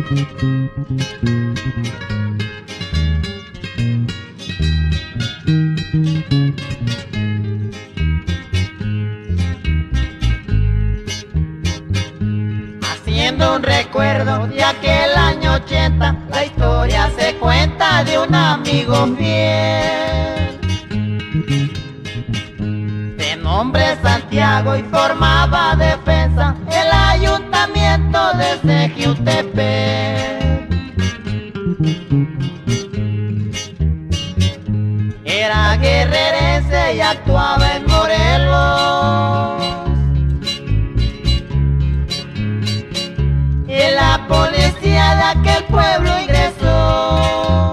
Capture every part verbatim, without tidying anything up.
Haciendo un recuerdo de aquel año ochenta, la historia se cuenta de un amigo fiel. De nombre Santiago y formaba defensa el ayuntamiento de Sejiutepec. Era guerrerense y actuaba en Morelos. Y la policía de aquel pueblo ingresó.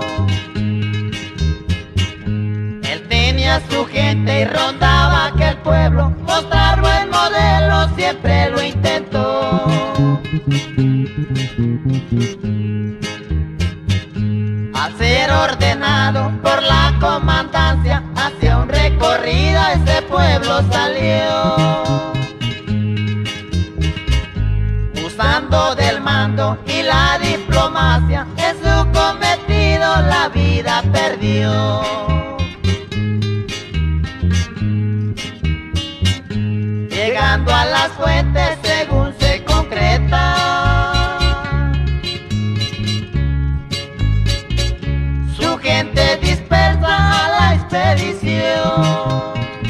Él tenía su gente y rondaba aquel pueblo, mostrarlo en modelo siempre lo intentó. Al ser ordenado por la comandancia, hacia un recorrido a ese pueblo salió. Usando del mando y la diplomacia, en su cometido la vida perdió. Llegando a las fuentes según se concreta, su gente dispersa a la expedición.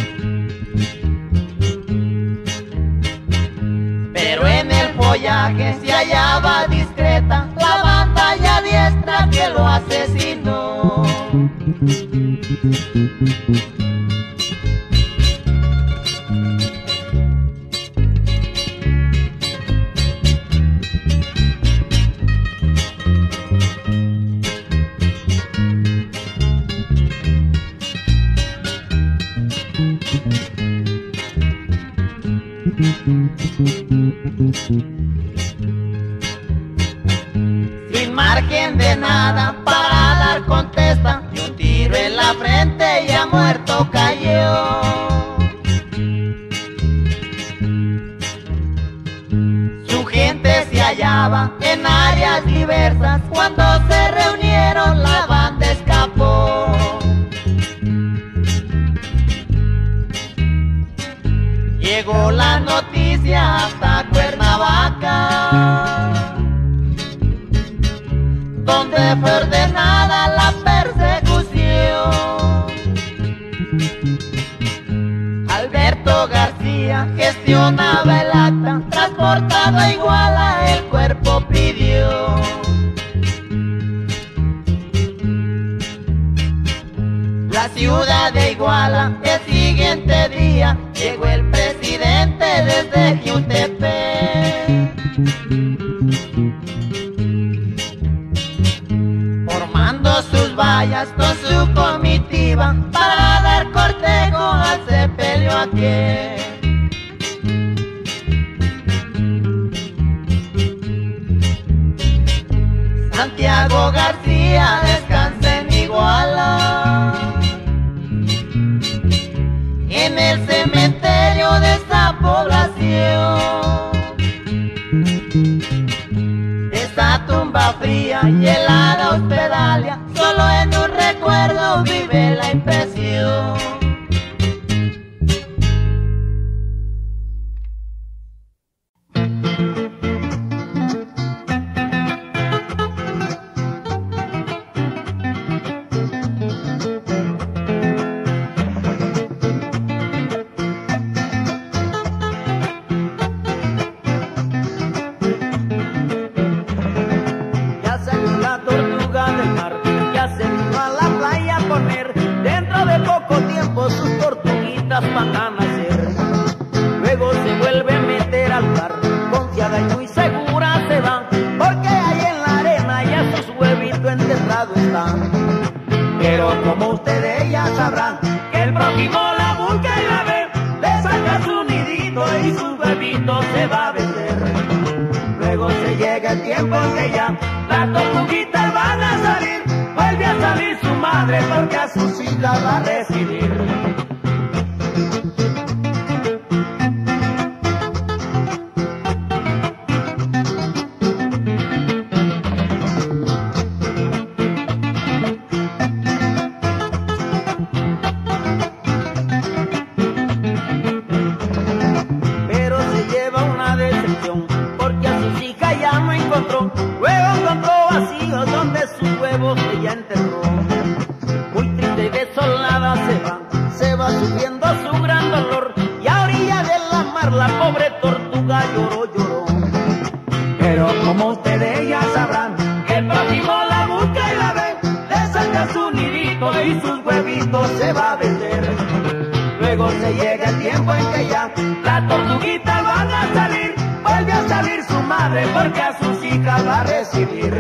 Pero en el follaje se hallaba discreta la banda ya diestra que lo asesinó. Sin margen de nada para dar contesta, y un tiro en la frente y ha muerto cayó. Su gente se hallaba en áreas diversas, cuando se reunieron la banda escapó. Llegó la noticia hasta Cuernavaca, donde fue ordenada la persecución. Alberto García gestionaba el acta, transportado a Iguala el cuerpo pidió. La ciudad de Iguala el siguiente día llegó el presidente desde Jiutepec, formando sus vallas con su comitiva para dar cortejo al sepelio aquel. Santiago García descansa en Iguala, en el cementerio de esta población. Esta tumba fría y helada hospedalia, solo en un recuerdo vive la impresión. Van a nacer, luego se vuelve a meter al mar, confiada y muy segura se va, porque ahí en la arena ya sus huevitos enterrados están. Pero como ustedes ya sabrán, que el prójimo la busca y la ve, le saca su nidito y sus huevitos se va a vender. Luego se llega el tiempo que ya las tortuguitas van a salir, vuelve a salir su madre porque a sus hijas va a recibir. y sus huevitos se va a vender. Luego se llega el tiempo en que ya las tortuguitas van a salir. Vuelve a salir su madre porque a sus hijas va a recibir.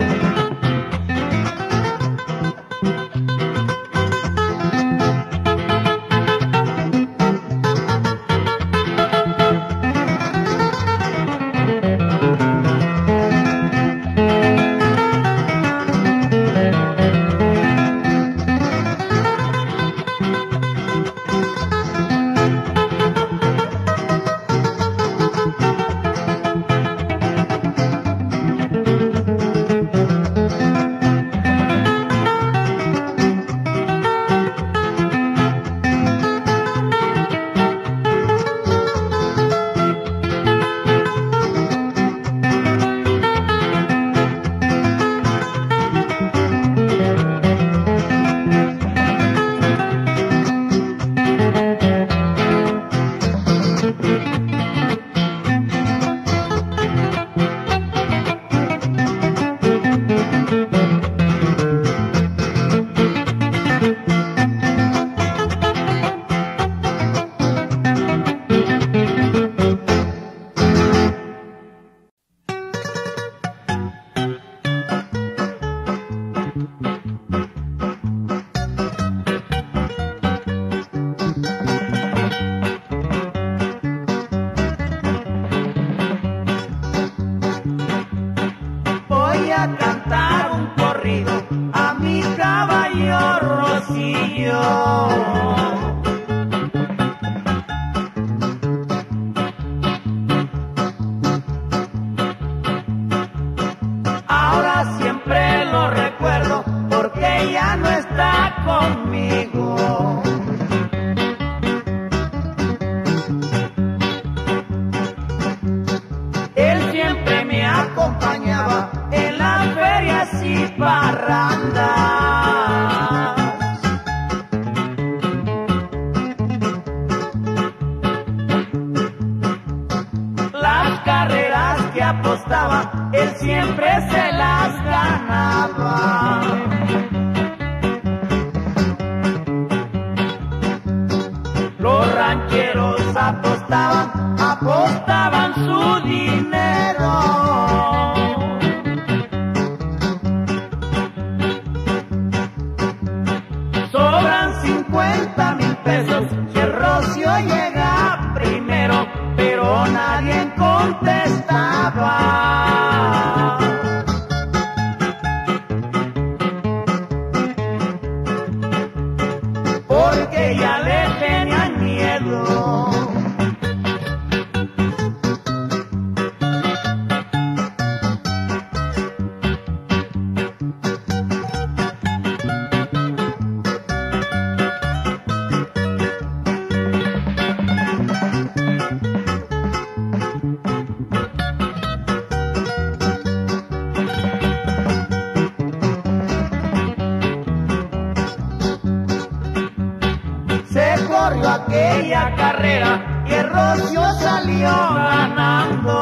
Aquella carrera y el Rocio salió ganando.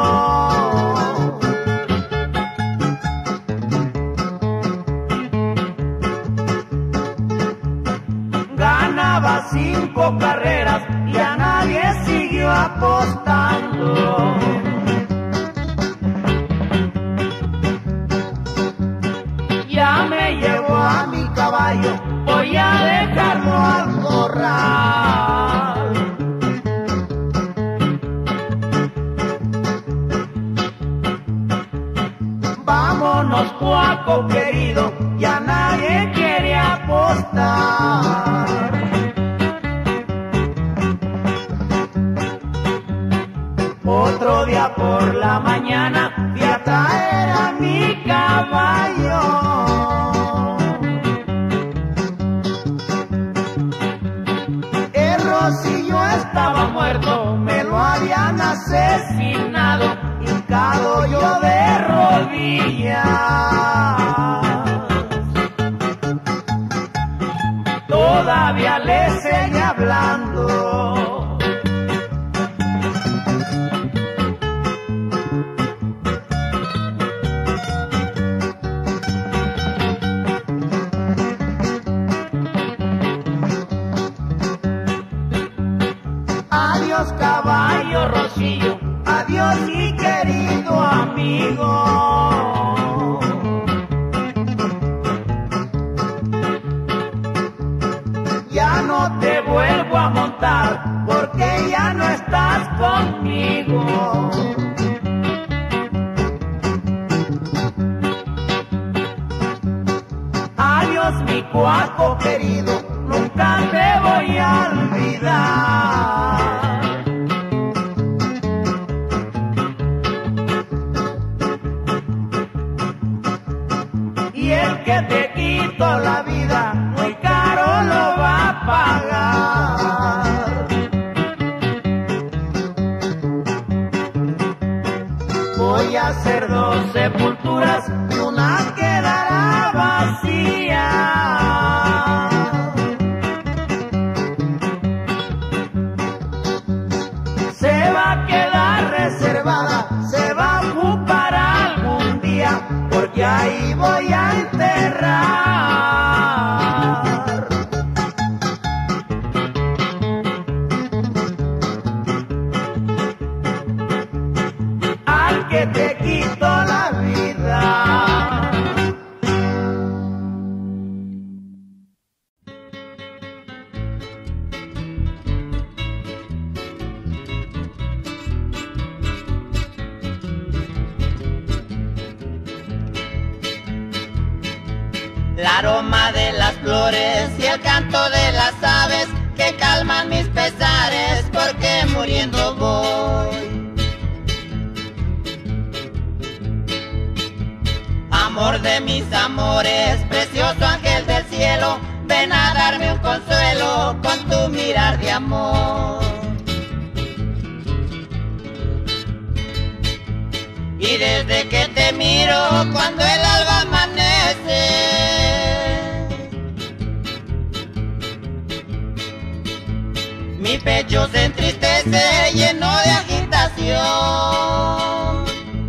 Ganaba cinco carreras y a nadie siguió apostando. Ya me llevó a mi caballo, voy a dejarlo al corral. Vámonos, Cuaco querido, ya nadie quiere apostar. Otro día por la mañana fui a traer a mi caballo. El Rocillo estaba muerto, me lo habían asesinado, hincado yo de rodillas. Todavía le seguí hablando. los caballos, Rocío, adiós mi querido amigo. Ya no te vuelvo a montar porque ya no estás conmigo. Adiós mi cuaco querido, nunca te voy a olvidar. Y el que te quitó la vida, muy caro lo va a pagar. Voy a hacer dos sepulturas y una quedará vacía. Se va a quedar reservada, se va a ocupar algún día, porque ahí voy a enterrar al que te quitó la vida. El aroma de las flores y el canto de las aves que calman mis pesares, porque muriendo voy. Amor de mis amores, precioso ángel del cielo, ven a darme un consuelo con tu mirar de amor. Y desde que te miro cuando el alba amanece, mi pecho se entristece lleno de agitación.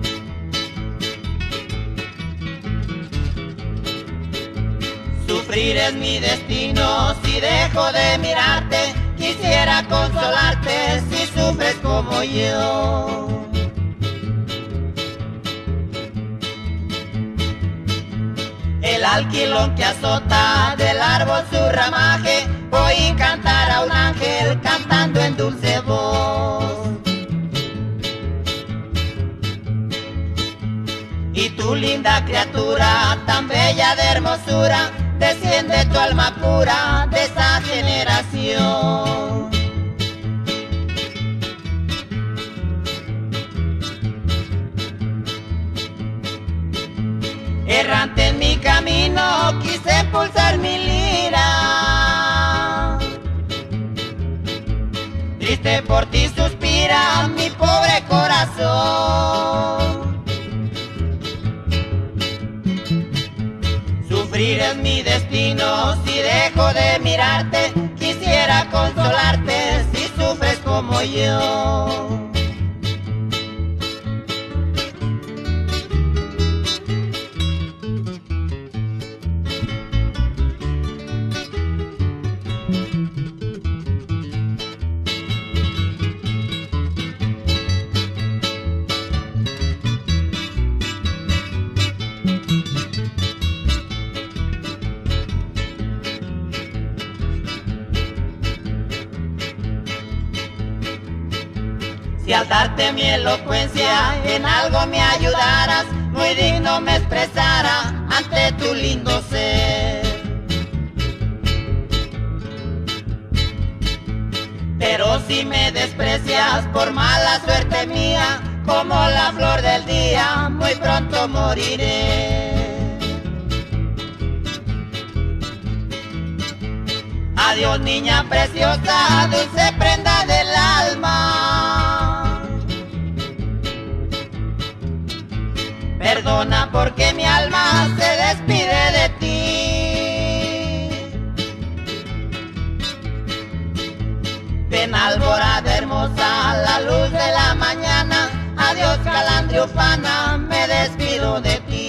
Sufrir es mi destino si dejo de mirarte, quisiera consolarte si sufres como yo. El alquilón que azota del árbol su ramaje, oí cantar a un ángel cantando en dulce voz. Y tu linda criatura, tan bella de hermosura, desciende tu alma pura de esa generación. Errante en mi camino quise pulsar mi lira, triste por ti suspira mi pobre corazón. Sufrir es mi destino si dejo de mirarte, quisiera consolarte si sufres como yo. Si al darte mi elocuencia en algo me ayudaras, muy digno me expresara ante tu lindo ser. Pero si me desprecias por mala suerte mía, como la flor del día, muy pronto moriré. Adiós niña preciosa, dulce prenda del alma. Perdona porque mi alma se despide de ti. Ven alborada hermosa, la luz de la mañana. Adiós calandria ufana, me despido de ti.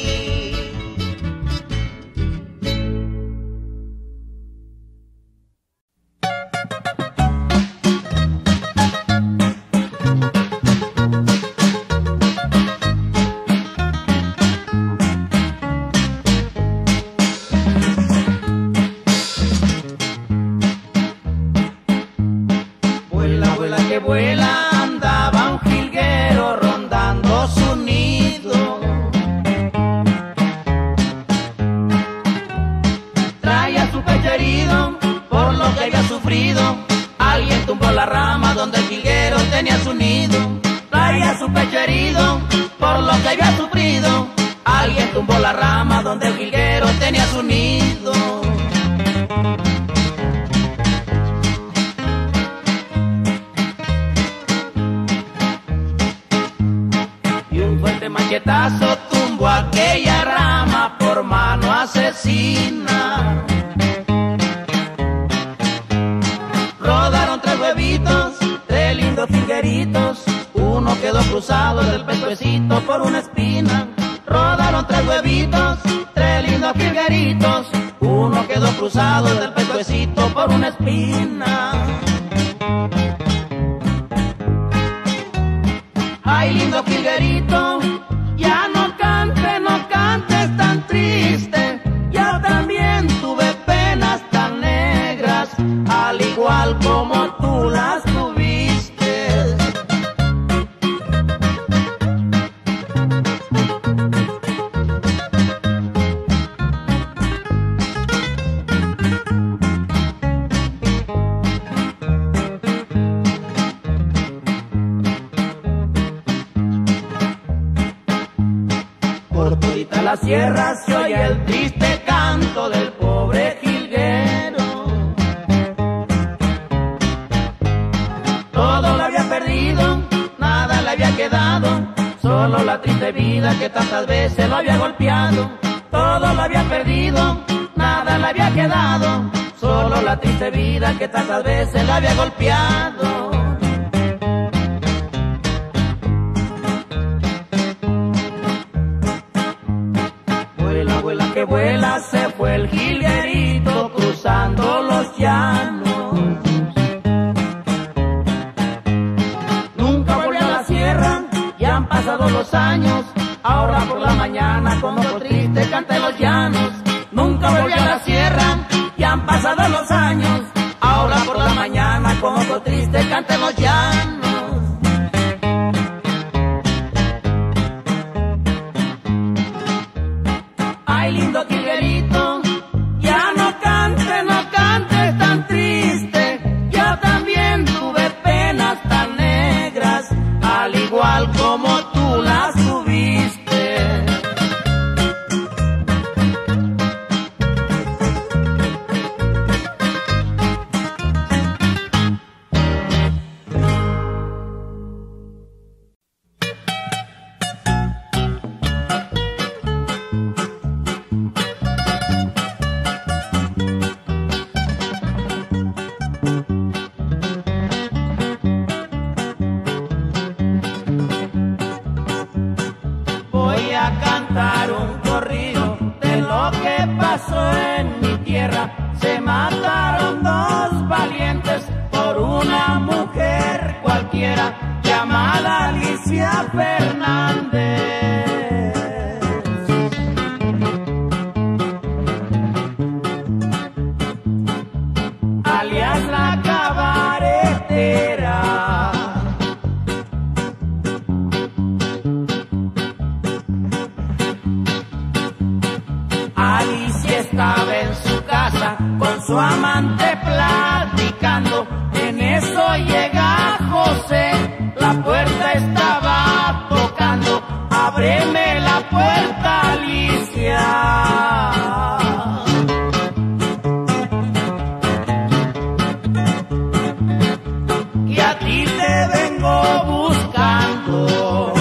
vuela andaba un jilguero rondando su nido. Traía su pecho herido por lo que había sufrido. Alguien tumbó la rama donde el jilguero tenía su nido. Traía su pecho herido por lo que había sufrido. Alguien tumbó la rama donde el jilguero tenía su nido. Y un fuerte machetazo tumbó aquella rama por mano asesina. Rodaron tres huevitos, tres lindos jilgueritos. Uno quedó cruzado del pescuecito por una espina. Rodaron tres huevitos, tres lindos jilgueritos. Uno quedó cruzado del pescuecito por una espina. Ay, lindo jilguerito, ya no cante, no cantes tan triste. Yo también tuve penas tan negras, al igual como tú las tuviste. Por todita la sierra se oye el triste canto del pobre jilguero. Todo lo había perdido, nada le había quedado, solo la triste vida que tantas veces lo había golpeado. Todo lo había perdido, nada le había quedado, solo la triste vida que tantas veces lo había golpeado. Vuela, vuela, que vuela, se fue el jilguerito cruzando los llanos. Nunca volvió a la sierra, ya han pasado los años. Ahora por la mañana con ojo triste canta en los llanos. Nunca volvió a la sierra, ya han pasado los años. Ahora por la mañana con ojo triste canta en los llanos. Ay, lindo jilguerito, ya no cantes, no cantes tan triste. Yo también tuve penas tan negras, al igual como tú las tuviste. Voy a cantar un corrido de lo que pasó en mi tierra. Se mataron dos valientes por una mujer cualquiera llamada Alicia Fernández, alias la cabaretera. Alicia estaba en su casa con su amante platicando. En eso llega José, la puerta estaba tocando. Ábreme la puerta, Alicia, que a ti te vengo buscando.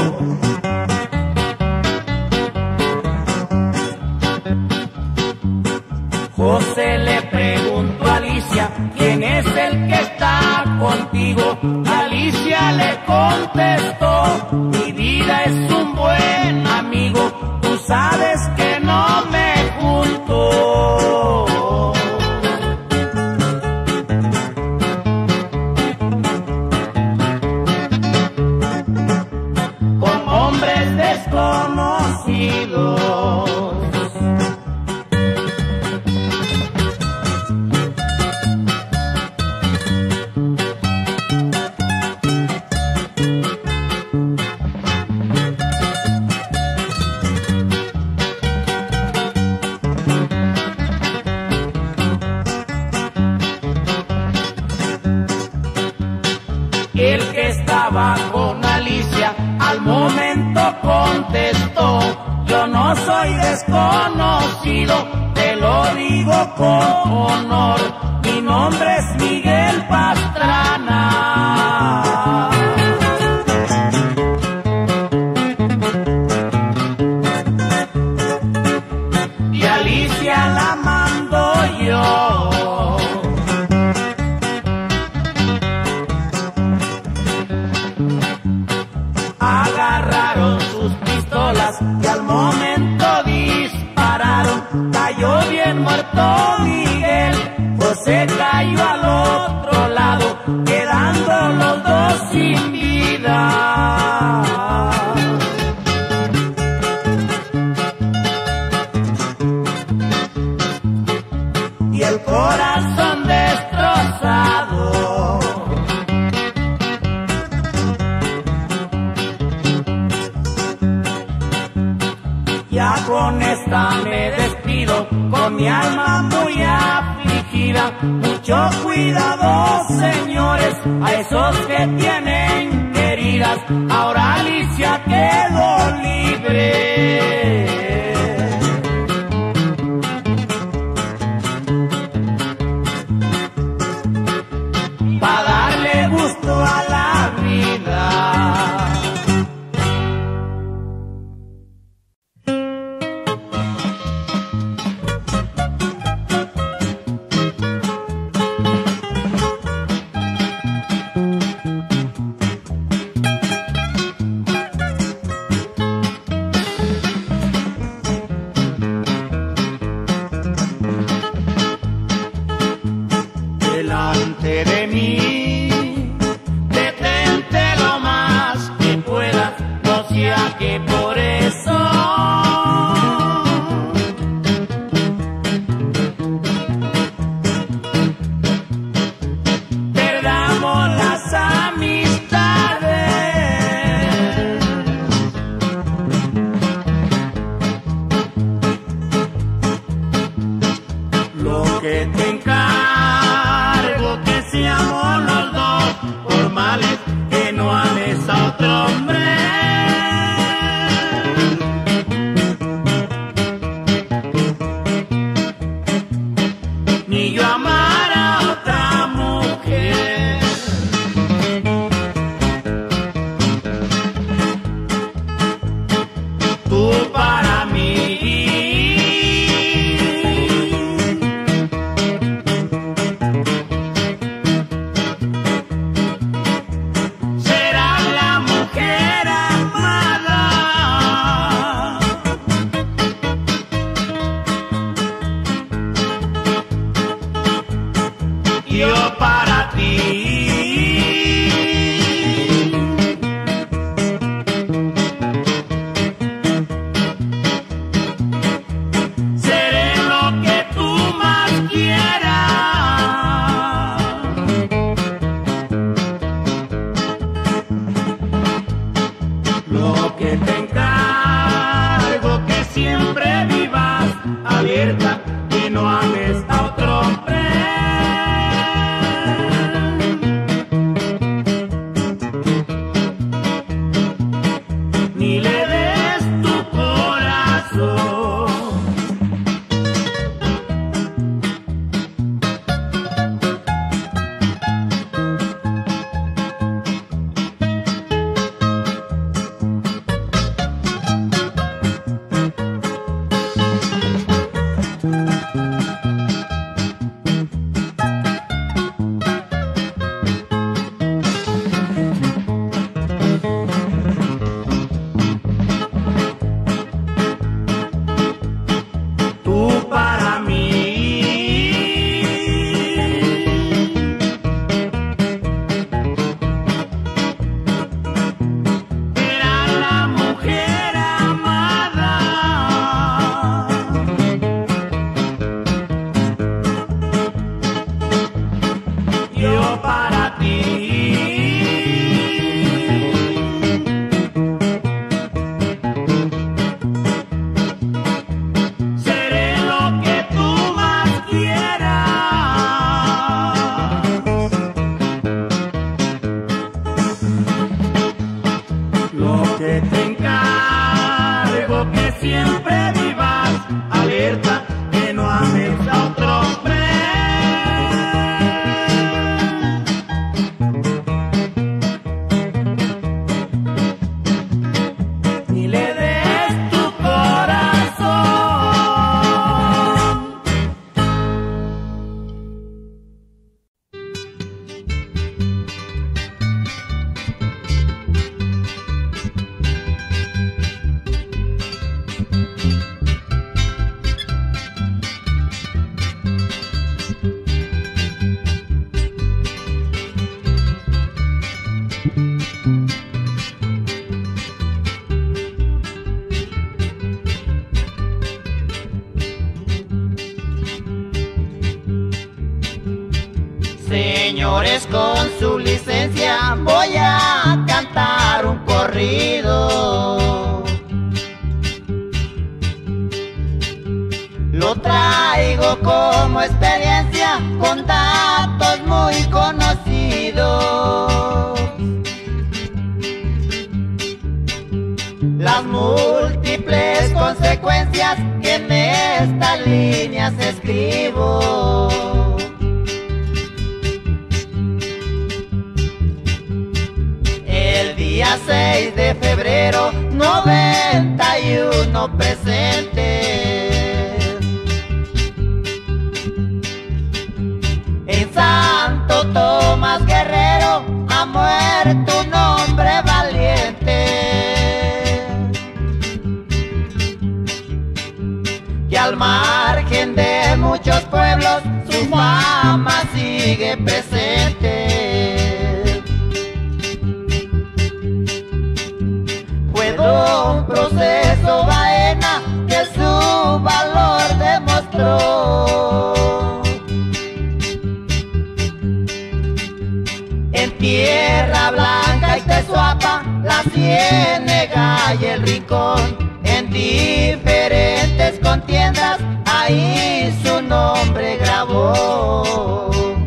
José le preguntó a Alicia, ¿quién es el que está contigo? Alicia le contestó, mi vida es un buen amigo, tú sabes que no me junto con hombres desconocidos. El que estaba con Alicia al momento contestó: yo no soy desconocido, te lo digo con honor, mi nombre es Miguel Pastrana. Y Alicia la mando yo. Agarraron sus pistolas y al momento dispararon. Cayó bien muerto Miguel, José cayó al otro lado, quedando los dos sin vida. Y el corazón destrozado. Ya con esta me despido, con mi alma muy afligida. Mucho cuidado, señores, a esos que tienen heridas. Ahora Alicia quedó libre. Pa' darle gusto a la vida. Delante de mí, detente lo más que puedas, no sea que por eso perdamos las amistades. Lo que te encargo que seamos los dos formales, que no ames a otro hombre. Ni yo amar a otra mujer. Tú para mí serás la mujer amada. Yo para ti seré lo que tú más quieras. Lo que te encargo que siempre vivas abierta, que no ames a otro hombre. Ni le des tu corazón. Tú para mí eras la mujer amada. Yo para ti seré lo que tú más quieras. Señores, con su licencia voy a cantar un corrido. Lo traigo como experiencia con datos muy conocidos. Las múltiples consecuencias que en estas líneas escribo. El día seis de febrero noventa y uno presente, en Santo Tomás Guerrero ha muerto un hombre valiente, que al margen de muchos pueblos su fama sigue presente. Fue don Proceso Baena que su valor demostró. En Tierra Blanca y Tezuapa, la Ciénega y el Rincón, en diferentes contiendas, ahí su nombre grabó.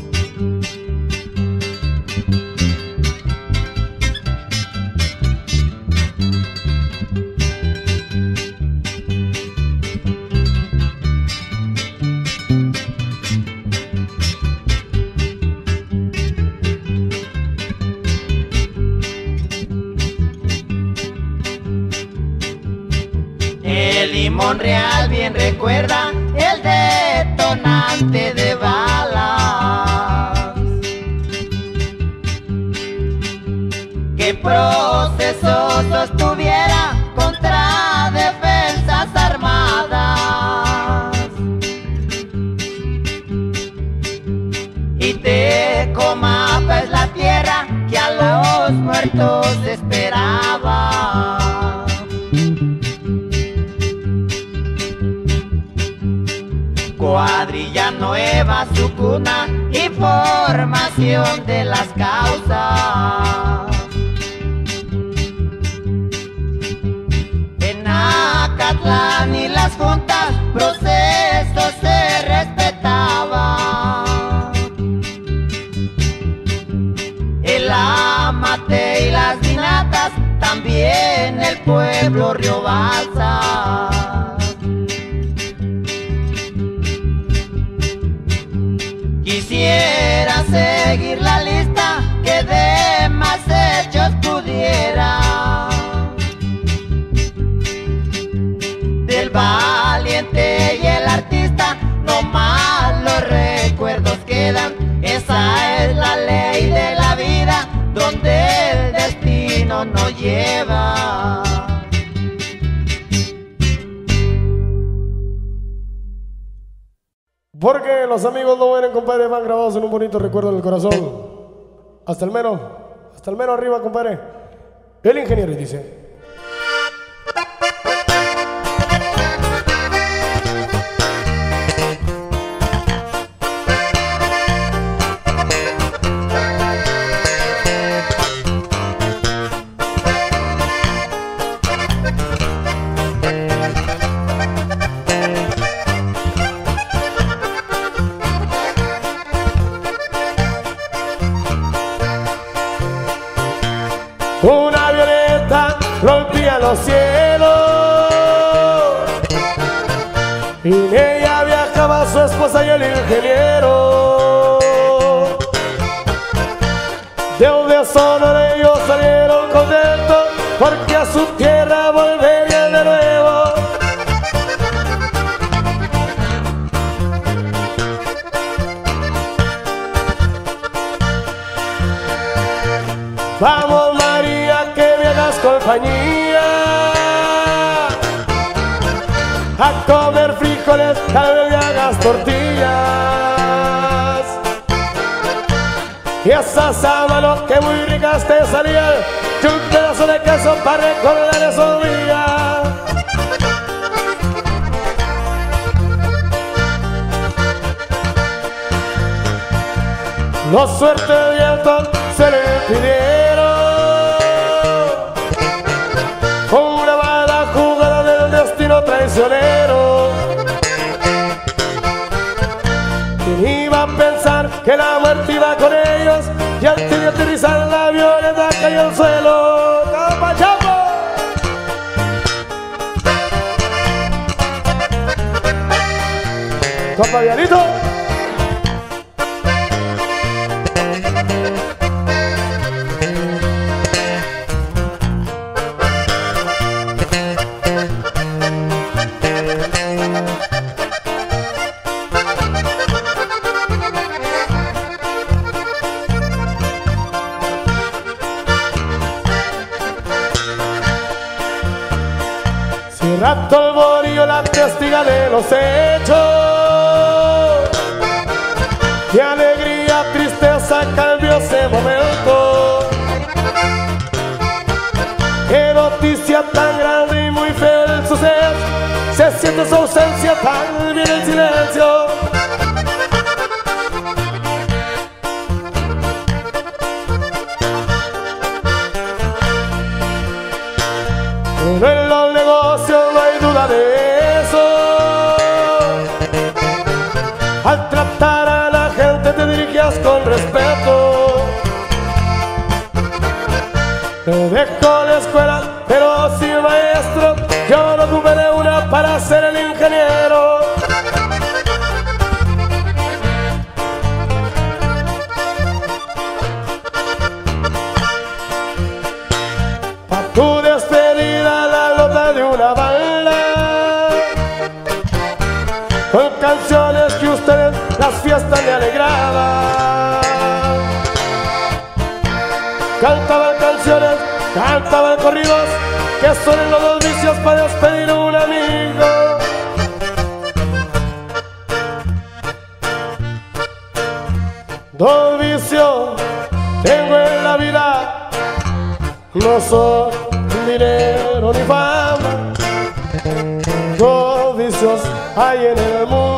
Y Monreal bien recuerda el detonante de balas que Proceso sostuviera contra defensas armadas. Y Tecomapa es la tierra que a los muertos esperaba. Cuadrilla Nueva, su cuna y formación de las causas. En Acatlán y las juntas, Proceso se respetaba. El Amate y las Dinatas, también el pueblo Río Balsa. Quisiera seguir la lista que de más hechos pudiera, del valiente y el artista, no más los recuerdos quedan. Esa es la ley de la vida, donde el destino nos lleva. Porque los amigos no mueren, compadre, van grabados en un bonito recuerdo en el corazón. Hasta el mero, hasta el mero arriba, compadre. El ingeniero dice: una violeta rompía los cielos y en ella viajaba su esposa y el ingeniero. De un día Sonora ellos salieron contentos porque a su tierra volverían de nuevo. Vamos María, que me hagas compañía a comer frijoles, tal vez me hagas tortillas y esas sábanas que muy ricas te salían, y un pedazo de queso para recordar esos días. Los suertes vientos se le pidieron con una mala jugada del destino traicionero. ¿Quién iba a pensar que la muerte iba con ellos? Y antes de aterrizar la avioneta cayó al suelo. ¡Capa, chapo! ¡Compa Vianito! Si raptó el borillo la testiga de los hechos, qué alegría, tristeza cambió ese momento. Qué noticia tan grande y muy fea del suceso, se siente su ausencia, tan bien el silencio. Pero en los negocios no hay duda de eso. Al tratar a la gente te dirigías con respeto. Me dejó la escuela, pero sin maestro, yo no tuve de una para ser el ingeniero. Pa' tu despedida la nota de una banda, con canciones que ustedes las fiestas le alegraban. Cantaban canciones, cantaban corridos, que son los dos vicios para despedir a un amigo. Dos vicios tengo en la vida, no son dinero ni fama. Dos vicios hay en el mundo.